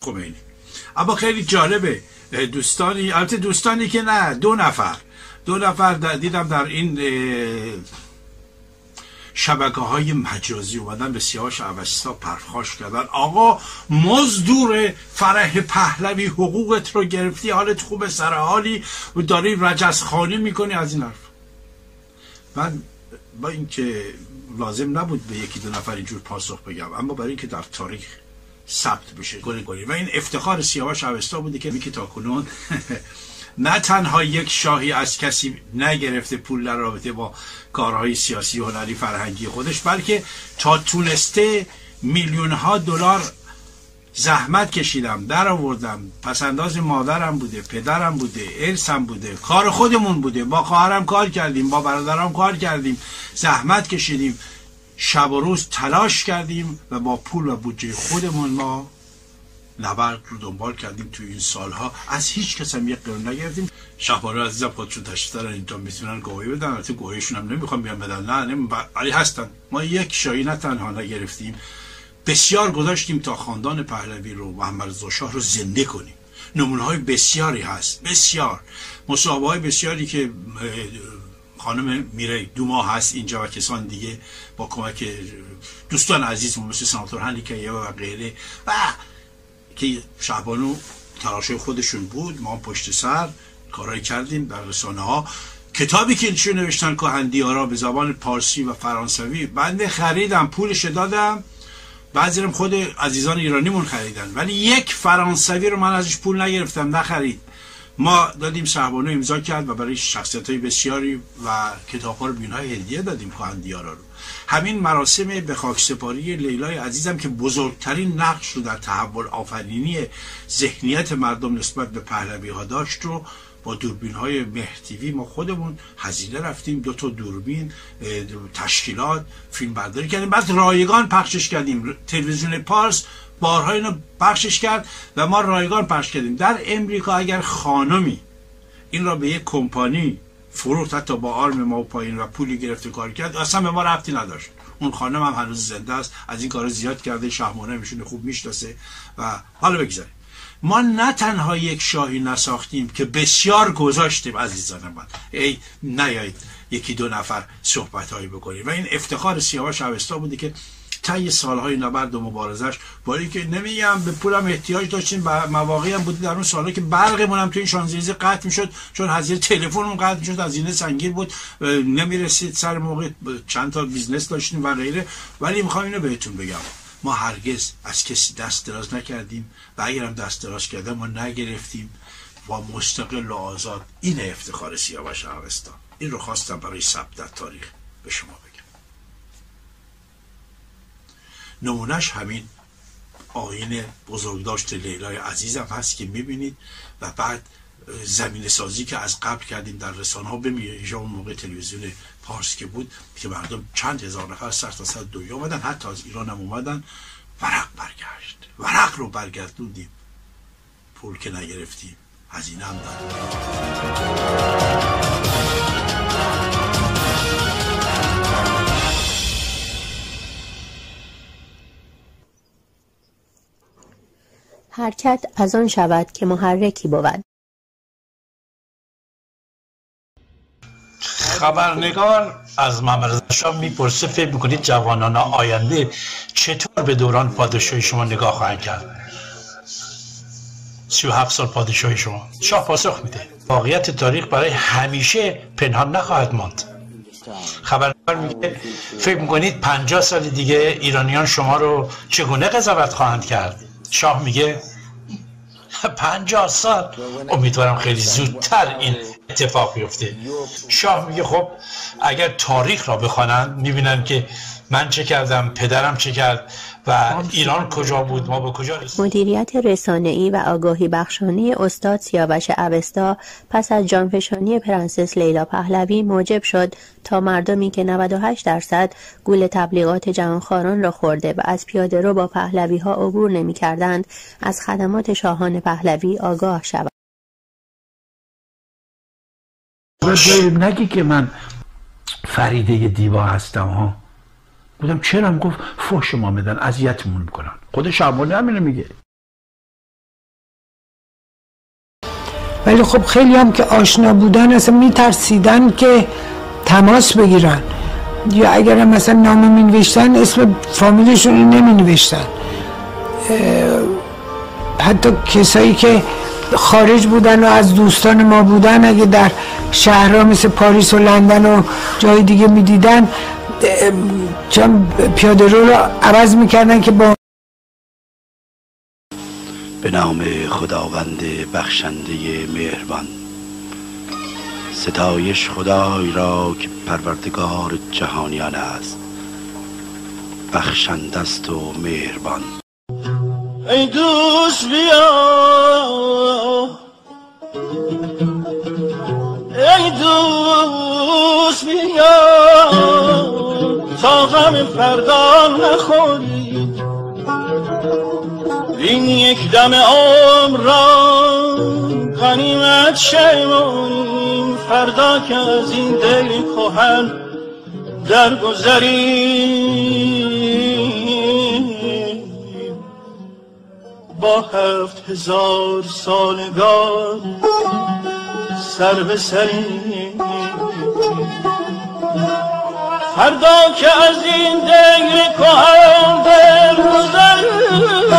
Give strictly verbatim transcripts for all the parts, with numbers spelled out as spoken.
خمینی. اما خیلی جالبه، دوستانی، البته دوستانی که نه، دو نفر دو نفر دیدم در این شبکه های مجازی اومدن به سیاوش اوستا پرخاش کردن: آقا مزدور فرح پهلوی، حقوقت رو گرفتی، حالت خوبه، سر حالی و داری رجزخوانی میکنی از این حرف. من با اینکه لازم نبود به یکی دو نفر اینجور پاسخ بگم، اما برای اینکه در تاریخ ثبت بشه گل گلی و این افتخار سیاوش اوستا بوده که میگه تاکنون نه تنها یک شاهی از کسی نگرفته پول در رابطه با کارهای سیاسی و هنری فرهنگی خودش، بلکه تا تونسته میلیون ها دلار زحمت کشیدم، در آوردم، پسنداز مادرم بوده، پدرم بوده، ارثم بوده، کار خودمون بوده، با خواهرم کار کردیم، با برادرام کار کردیم، زحمت کشیدیم، شب و روز تلاش کردیم و با پول و بودجه خودمون ما نبرد رو دنبال کردیم. توی این سالها از هیچ کس هم یک قرون نگرفتیم. شهبانو عزیزم خودشون تشریف دارن اینجا، میتونن گواهی بدن. البته گواهیشون هم نمیخوام بیان بدن، نه نه علی هستن. ما یک شاهی نه تنها نگرفتیم، بسیار گذاشتیم تا خاندان پهلوی رو، محمد رضا شاه رو زنده کنیم. نمونه های بسیاری هست، بسیار مصاحبه های بسیاری که خانم میره دوما هست اینجا و کسان دیگه با کمک دوستان عزیز مثل سناتور هنیکیه و غیره و که شهبانو تلاشه خودشون بود، ما پشت سر کارایی کردیم در رسانه ها. کتابی که ایشون نوشتن کهندیارا به زبان پارسی و فرانسوی بنده خریدم، پولش دادم، بعضی هم خود عزیزان ایرانیمون خریدن، ولی یک فرانسوی رو من ازش پول نگرفتم، نخرید. ما دادیم، شهبانو امضا کرد و برای شخصیت‌های بسیاری و کتاب‌ها رو بیون‌های هدیه دادیم کهندیارا رو. همین مراسم به خاکسپاری لیلای عزیزم که بزرگترین نقش رو در تحول آفرینی ذهنیت مردم نسبت به پهلوی ها داشت رو با دوربین های مهتیوی ما خودمون هزینه رفتیم، دو تا دوربین، تشکیلات، فیلم برداری کردیم، بعد رایگان پخشش کردیم. تلویزیون پارس بارها اینو پخشش کرد و ما رایگان پخش کردیم. در امریکا اگر خانمی این را به یک کمپانی فروخت، حتی با آرم ما پایین و پولی گرفت کار کرد، اصلا به ما ربطی نداشت. اون خانم هم هنوز زنده است، از این کارا زیاد کرده، شهمانه میشونه خوب میشناسه. و حالا بگذاریم، ما نه تنها یک شاهی نساختیم که بسیار گذاشتیم عزیزان من، ای نیایید یکی دو نفر صحبت‌هایی بکنیم. و این افتخار سیاوش اوستا بوده که طی سالهای نبرد و مبارزش، با اینکه نمیگم به پولم احتیاج داشتیم، مواقعی هم بوده در اون سالها که برقمون هم توی این شانزلیزه قطع میشد، چون هزینه تلفنمون قطع میشد، هزینه سنگین بود، نمیرسید سر موقع، چند تا بیزنس داشتیم و غیره. ولی میخوام اینو بهتون بگم، ما هرگز از کسی دست دراز نکردیم و اگرم دست دراز کردیم ما نگرفتیم و مستقل و آزاد. این افتخار سیاوش اوستا. این رو خواستم برای ثبت در تاریخ به شما بگم. نمونهش همین آیین بزرگداشت لیلای عزیزم هست که میبینید و بعد زمین سازی که از قبل کردیم در رسانه ها، بمیشه اون موقع تلویزیون پارس که بود که مردم چند هزار نفر سر تا سر دنیا اومدن، حتی از ایران هم اومدن. ورق برگشت، ورق رو برگردوندیم، پول که نگرفتیم، هزینه هم دادیم. حرکت از آن شود که محرکی بود. خبرنگار از محمد رضا شاه میپرسه فکر میکنید جوانان آینده چطور به دوران پادشاهی شما نگاه خواهند کرد؟ سی و هفت سال پادشاهی شما. شاه پاسخ میده واقعیت تاریخ برای همیشه پنهان نخواهد ماند. خبرنگار میگه فکر میکنید پنجاه سال دیگه ایرانیان شما رو چگونه قضاوت خواهند کرد؟ شاه میگه پنجاه سال، امیدوارم خیلی زودتر این اتفاق بیفته. شاه میگه خب اگر تاریخ را بخوانند میبینن که من چه کردم، پدرم چه کرد و ایران کجا بود، ما به کجا رسیدیم. مدیریت رسانه‌ای و آگاهی بخشانی استاد سیاوش اوستا پس از جانفشانی پرنسس لیلا پهلوی موجب شد تا مردمی که نود و هشت درصد گول تبلیغات جهانخواران را خورده و از پیاده رو با پهلوی ها عبور نمی کردند از خدمات شاهان پهلوی آگاه شوند. نگی که من فریده دیوا هستم ها. بودم چرا؟ هم گفت فحش ما میدن، اذیتمون میکنن. خود شهبانو همینو میگه. ولی خب خیلی هم که آشنا بودن اصلا میترسیدن که تماس بگیرن، یا اگر مثلا نامه می نوشتن اسم فامیلشون رو نمی نوشتن. حتی کسایی که خارج بودن و از دوستان ما بودن اگه در شهرها مثل پاریس و لندن و جای دیگه می دیدن چون پیاده رو رو عوض می کردن که با به نام خداوند بخشنده مهربان. ستایش خدای را که پروردگار جهانیان است، بخشنده است و مهربان. ای دوست بیا، ای دوست بیا، تا غم فردا نخوری، این یک دم عمر را غنیمت شمریم، فردا که از این دل کهن درگذریم، با هفت هزار سالگار سر به سریم. فردا که از این دل کهن درگذریم،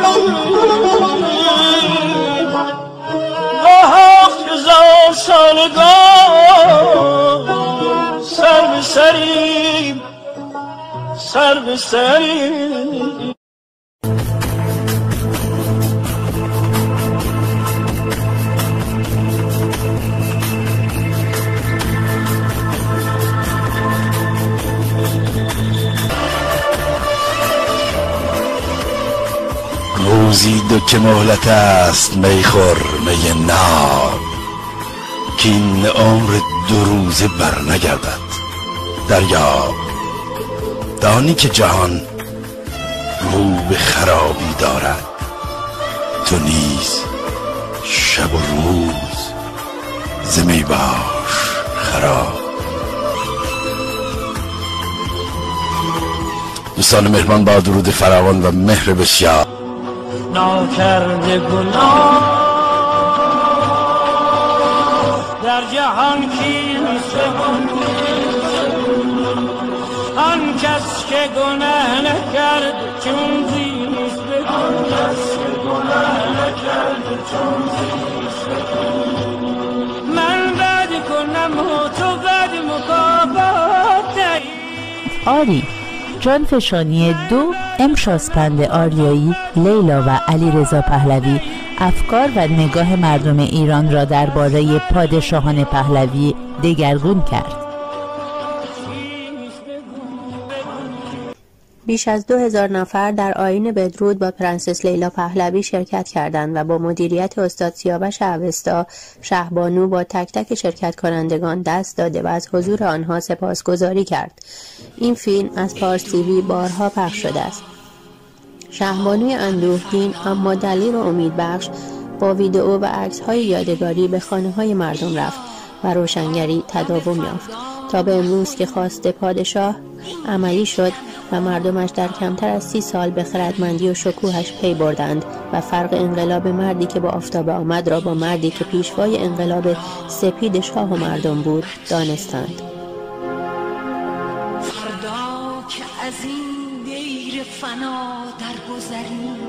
با هفت هزار سالگار سر به سریم، سر به سریم. روزی دو که مهلت است میخور می ناب، که این عمر دو روزه بر نگردد. دریا دانی که جهان رو به خرابی دارد، تو نیز شب و روز ز می باش خراب. دوستان مهربان، با درود فراوان و مهر بسیار، ناکرده گناه در جهان کیست، آن کس که گناه نکرد چون زیست، آن کس که گناه نکرد چون زیست. من بد کنم و تو بد مکافات دهی. آری جانفشانی دو، امشاسپند آریایی، لیلا و علیرضا پهلوی افکار و نگاه مردم ایران را درباره پادشاهان پهلوی دگرگون کرد. بیش از دو هزار نفر در آیین بدرود با پرنسس لیلا پهلوی شرکت کردند و با مدیریت استاد سیاوش اوستا، شهبانو با تک تک شرکت کنندگان دست داده و از حضور آنها سپاسگزاری کرد. این فیلم از پارس تیوی بارها پخش شده است. شهبانوی اندوهگین اما دلیر و امیدبخش با ویدئو و عکس‌های یادگاری به خانه‌های مردم رفت و روشنگری تداوم یافت تا به امروز که خواست پادشاه عملی شد و مردمش در کمتر از سی سال به خردمندی و شکوهش پی بردند و فرق انقلاب مردی که با آفتاب آمد را با مردی که پیشوای انقلاب سپید شاه و مردم بود دانستند. فردا که از این دیر فنا درگذریم،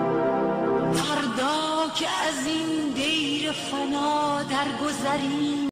فردا که از این دیر فنا درگذریم،